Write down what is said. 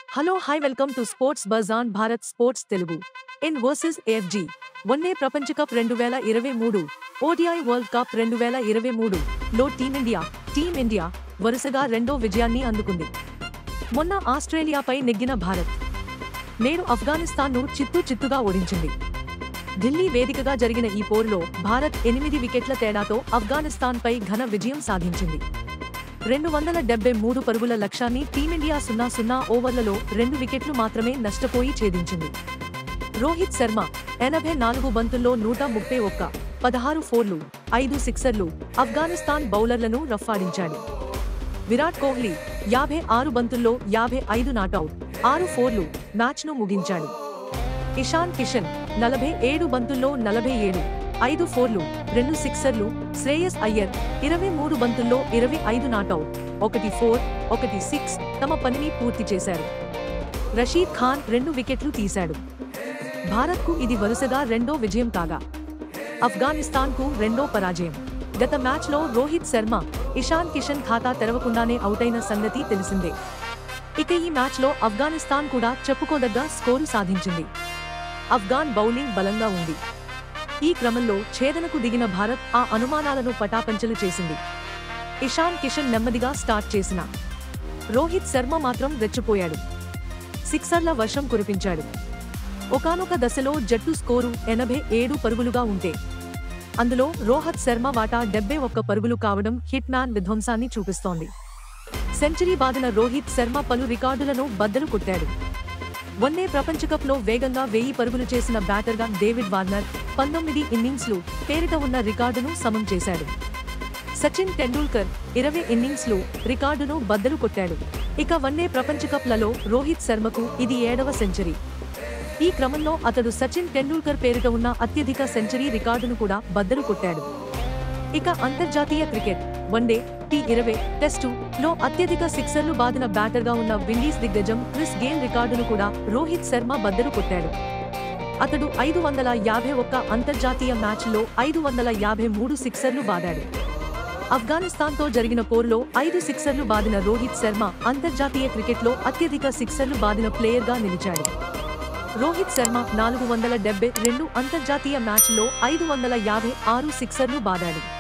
Hello hi welcome to sports buzz on Bharat sports Telugu. In versus AFG one day ప్రపంచ cup 2023, ODI world cup 2023 లో team India వరుసగా రెండో విజయాన్ని అందుకుంది. మొన్న ఆస్ట్రేలియాపై నెగ్గిన భారత్ నేడు ఆఫ్ఘనిస్తాన్ను చిత్తుగా ఓడించింది. ఢిల్లీ వేదికగా జరిగిన ఈ పోరులో భారత్ 8 వికెట్ల తేడాతో ఆఫ్ఘనిస్తాన్పై ఘన విజయం సాధించింది. 273 పరుగుల లక్ష్యాన్ని టీమిండియా 0 ఓవర్లలో 2 వికెట్లు మాత్రమే నష్టపోయి ఛేదించింది. రోహిత్ శర్మ 84 బంతుల్లో 131, 16 ఫోర్లు, 5 సిక్సర్లు ఆఫ్ఘనిస్తాన్ బౌలర్లను రఫ్ఫాడించాడు. విరాట్ కోహ్లీ 56 బంతుల్లో 55 నాటౌట్, 6 ఫోర్లు మ్యాచ్ను ముగించాడు. ఇషాన్ కిషన్ 47 బంతుల్లో 47, 5 ఫోర్లు, 2 సిక్సర్లు, శ్రేయస్ అయ్యర్ 23 బంతుల్లో 25 నాటౌట్, 1 ఫోర్, 1 సిక్స్ తమ పనిని పూర్తి చేశారు. రషీద్ ఖాన్ 2 వికెట్లు తీశాడు. భారత్కు ఇది వరుసగా రెండో విజయం కాగా ఆఫ్ఘనిస్తాన్కు రెండో పరాజయం. గత మ్యాచ్లో రోహిత్ శర్మ, ఇషాన్ కిషన్ ఖాతా తెరవకుండానే అవుటైన సంగతి తెలిసిందే. ఇక ఈ మ్యాచ్లో ఆఫ్ఘనిస్తాన్ కూడా చెప్పుకోదగ్గ స్కోరు సాధించింది. ఆఫ్ఘాన్ బౌలింగ్ బలంగా ఉంది. ఈ క్రమంలో ఛేదనకు దిగిన భారత్ ఆ అనుమానాలను పటాపంచలు చేసింది. ఇషాన్ కిషన్ నెమ్మదిగా స్టార్ట్ చేసిన రోహిత్ శర్మ మాత్రం రెచ్చిపోయాడు. సిక్సర్ల వర్షం కురిపించాడు. ఒకానొక దశలో జట్టు స్కోరు 87 పరుగులుగా ఉంటే అందులో రోహిత్ శర్మ వాటా 71 పరుగులు కావడం హిట్ మ్యాన్ విధ్వంసాన్ని చూపిస్తోంది. సెంచరీ బాదిన రోహిత్ శర్మ పలు రికార్డులను బద్దలు కొట్టాడు. వన్డే ప్రపంచకప్లో వేగంగా 1000 పరుగులు చేసిన బ్యాటర్గా డేవిడ్ వార్నర్ 19 ఇన్నింగ్స్లు పేరిట ఉన్న రికార్డును సమం చేశాడు. సచిన్ టెండూల్కర్ 20 ఇన్నింగ్స్లు రికార్డును బద్దలు కొట్టాడు. ఇక వన్డే ప్రపంచకప్లలో రోహిత్ శర్మకు ఇది 7వ సెంచరీ. ఈ క్రమంలో అతడు సచిన్ టెండూల్కర్ పేరిట ఉన్న అత్యధిక సెంచరీ రికార్డును కూడా బద్దలు కొట్టాడు. ఇక అంతర్జాతీయ క్రికెట్ వన్డే, T20, టెస్టులో అత్యధిక సిక్సర్లు బాదిన బ్యాటర్గా ఉన్న విండీస్ దిగ్గజం క్రిస్ గేల్ రికార్డును కూడా రోహిత్ శర్మ బద్దలు కొట్టాడు. అతడు 551 అంతర్జాతీయ మ్యాచ్ల్లో 553 సిక్సర్లు బాదాడు. ఆఫ్ఘనిస్తాన్తో జరిగిన పోరులో 5 సిక్సర్లు బాదిన రోహిత్ శర్మ అంతర్జాతీయ క్రికెట్లో అత్యధిక సిక్సర్లు బాదిన ప్లేయర్గా నిలిచాడు. రోహిత్ శర్మ 472 అంతర్జాతీయ మ్యాచ్ల్లో 556 సిక్సర్లు బాదాడు.